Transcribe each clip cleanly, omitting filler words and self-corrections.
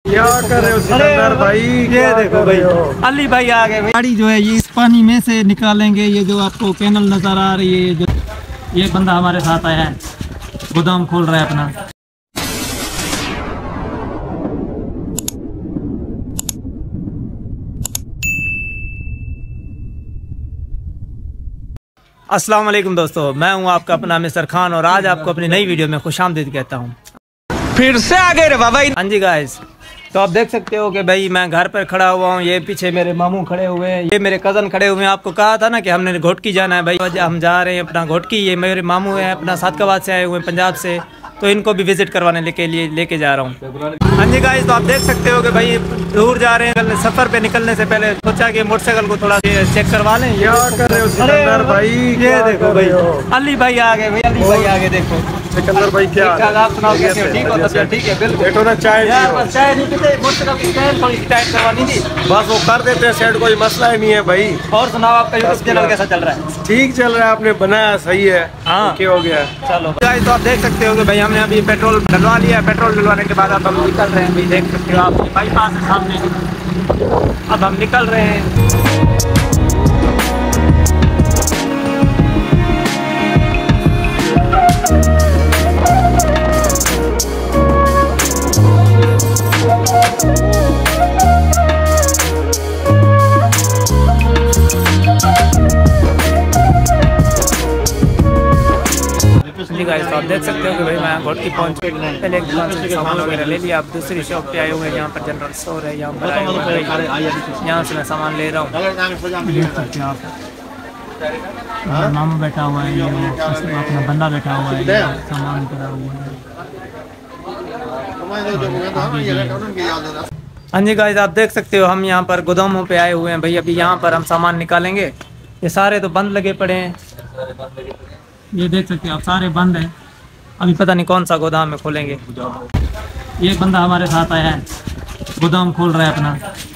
क्या कर रहे हो सिकंदर भाई? ये देखो भाई, अली भाई आ गए। गाड़ी जो है ये इस पानी में से निकालेंगे। ये जो आपको कैनल नजर आ रही है, ये बंदा हमारे साथ आया है, गोदाम खोल रहा है अपना। अस्सलाम वालेकुम दोस्तों, मैं हूं आपका अपना मिस्टर खान और आज आपको अपनी नई वीडियो में खुशामदीद कहता हूं। फिर से आ गए रे बाबा। हाँ जी गाइस, तो आप देख सकते हो कि भाई मैं घर पर खड़ा हुआ हूँ। ये पीछे मेरे मामू खड़े हुए हैं, ये मेरे कज़न खड़े हुए हैं। आपको कहा था ना कि हमने घोटकी जाना है भाई, हम जा रहे हैं अपना घोटकी। ये मेरे मामू हैं, अपना सादकाबाद से आए हुए हैं, पंजाब से, तो इनको भी विजिट करवाने के लिए लेके जा रहा हूँ। हाँ जी गाइस, तो आप देख सकते हो कि भाई दूर जा रहे हैं। सफ़र पे निकलने से पहले सोचा कि मोटरसाइकिल को थोड़ा चेक करवा लें। क्या कर रहे हो सिकंदर भाई? ये देखो भाई, अली भाई आ गए भाई, अली भाई आ गए। देखो सिकंदर भाई क्या आप सुनाओ, कैसे हो? ठीक हो? तबीयत ठीक है? बिल्कुल। बैठो ना, चाय बस चाय नहीं पीते, मोटरसाइकिल की चैन थोड़ी टाइट करवानी थी। बस वो कर देते हैं सेट, कोई मसला ही नहीं है भाई। और सुनाओ, आपका यूट्यूब चैनल कैसा चल रहा है? ठीक चल रहा है, आपने बनाया सही है। हाँ, क्या हो गया? चलो गाइस, तो आप देख सकते हो कि भाई हमने अभी पेट्रोल डलवा लिया। पेट्रोल डलवाने के बाद अब हम निकल रहे हैं भाई। देख सकते हो आप, बाईपास है सामने। अब हम निकल रहे हैं। गाइस, तो आप देख सकते हो कि भाई मैं घोटकी पहुंच के पहले एक दुकान से सामान वगैरह ले लिया। अब दूसरी शॉप पे आए हुए हैं, यहाँ पर जनरल स्टोर है। यहाँ पर आए हुए हैं, यहाँ से मैं सामान ले रहा हूँ। मामा बैठा हुआ है, अपना बंदा बैठा हुआ है, सामान करा हुआ है। हाँ जी गाइस, आप देख सकते हो हम यहाँ पर गोदामों पे आए हुए हैं भाई। अभी यहाँ पर हम सामान निकालेंगे। ये सारे तो बंद लगे पड़े हैं, ये देख सकते हो आप, सारे बंद हैं। अभी पता नहीं कौन सा गोदाम में खोलेंगे। ये बंदा हमारे साथ आया है, गोदाम खोल रहा है अपना।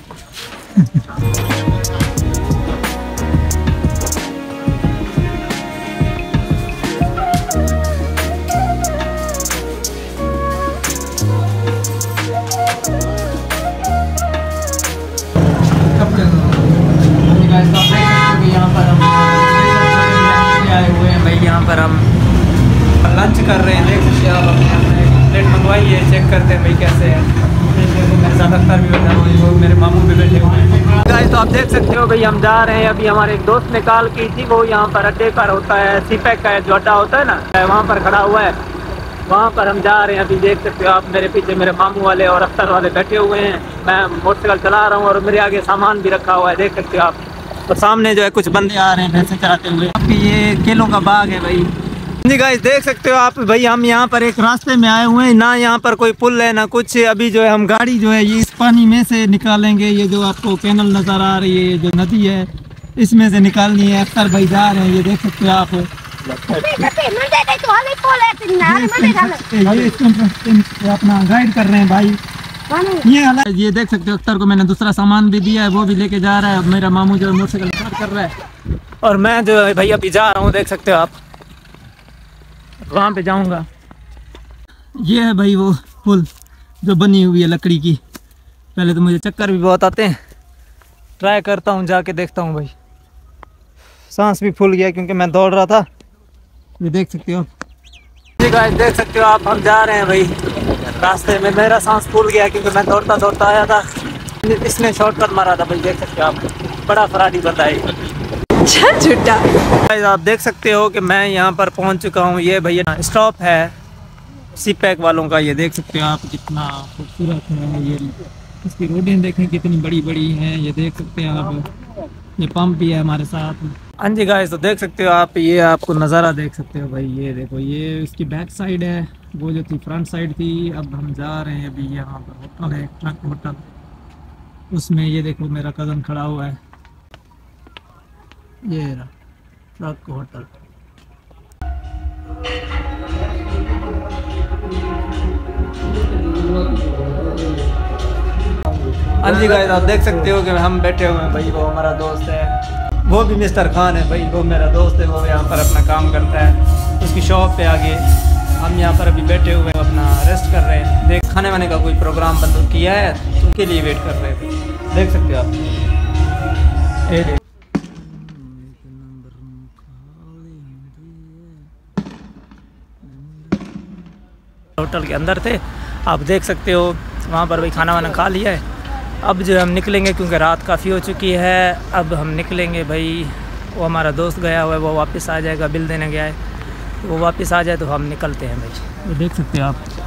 यहाँ पर हम आए हुए हैं भाई, यहाँ पर हम लंच कर रहे हैं। देख सकते हैं आप, अपने प्लेट मंगवाई है, चेक करते हैं भाई कैसे है। मेरे साथ अख्तर भी बैठा हुआ है, मेरे मामू भी बैठे हुए हैं। गाइस, तो आप देख सकते हो भाई हम जा रहे हैं। अभी हमारे एक दोस्त ने कॉल की थी, वो यहाँ पर अड्डे पर होता है, सीपैक का जो अड्डा होता है ना, वहाँ पर खड़ा हुआ है। वहाँ पर हम जा रहे हैं। अभी देख सकते हो आप, मेरे पीछे मेरे मामू वाले और अख्तर वाले बैठे हुए हैं। मैं मोटरसाइकिल चला रहा हूँ और मेरे आगे सामान भी रखा हुआ है, देख सकते हो आप। तो सामने जो है कुछ बंदे आ रहे हैं भैंसे चराते हुए। आपकी ये केलों का बाग है भाई। जी गाइस, देख सकते हो आप भाई, हम यहाँ पर एक रास्ते में आए हुए हैं। ना यहाँ पर कोई पुल है ना कुछ। अभी जो है हम गाड़ी जो है ये इस पानी में से निकालेंगे। ये जो आपको कैनल नज़र आ रही है, ये जो नदी है, इसमें से निकालनी है। अख्तर भाई जा रहे हैं, ये देख सकते हो आप। अपना गाइड कर रहे हैं भाई। ये देख सकते हो, अख्तर को मैंने दूसरा सामान भी दिया है, वो भी लेके जा रहा है। मेरा मामू जो है मोटरसाइकिल स्टार्ट कर रहा है और मैं जो है भाई अभी जा रहा हूँ। देख सकते हो आप, वहाँ पे जाऊँगा। ये है भाई वो पुल जो बनी हुई है लकड़ी की। पहले तो मुझे चक्कर भी बहुत आते हैं, ट्राई करता हूँ, जाके देखता हूँ भाई। सांस भी फूल गया क्योंकि मैं दौड़ रहा था। ये देख सकते हो जी गाइस, देख सकते हो आप, हम जा रहे हैं भाई। रास्ते में मेरा सांस फूल गया क्योंकि मैं दौड़ता दौड़ता आया था। इसने शॉर्टकट मारा था भाई, देख सकते हो आप। बड़ा फराडी बंदा है, झूठा। आप देख सकते हो कि मैं यहाँ पर पहुँच चुका हूँ। ये भैया स्टॉप है सीपैक वालों का। ये देख सकते हो आप, कितना खूबसूरत है। ये इसकी रोडें देखें कितनी बड़ी बड़ी हैं, ये देख सकते हैं आप। ये पंप भी है हमारे साथ। हाँ जी गाइस, तो देख सकते हो आप, ये आपको नज़ारा देख सकते हो भाई। ये देखो, ये इसकी बैक साइड है, वो जो थी फ्रंट साइड थी। अब हम जा रहे हैं अभी, यहाँ पर होटल है, ट्रक होटल, उसमें ये देखो मेरा कज़न खड़ा हुआ है। ये रहा ट्रक होटल। हाँ जी गाइस, आप देख सकते हो कि हम बैठे हुए हैं भाई। वो हमारा दोस्त है, वो भी मिस्टर खान है भाई, वो मेरा दोस्त है। वो यहाँ पर अपना काम करता है, उसकी शॉप पे आगे हम यहाँ पर अभी बैठे हुए हैं, अपना रेस्ट कर रहे हैं। देख खाने वाने का कोई प्रोग्राम बंद किया है तो उनके लिए वेट कर रहे थे। देख सकते हो आप, ये देख होटल के अंदर थे, आप देख सकते हो वहाँ पर भाई खाना वाना खा लिया है। अब जो हम निकलेंगे क्योंकि रात काफ़ी हो चुकी है, अब हम निकलेंगे भाई। वो हमारा दोस्त गया हुआ है, वो वापस आ जाएगा, बिल देने गया है, वो वापस आ जाए तो हम निकलते हैं भाई। ये देख सकते हो आप।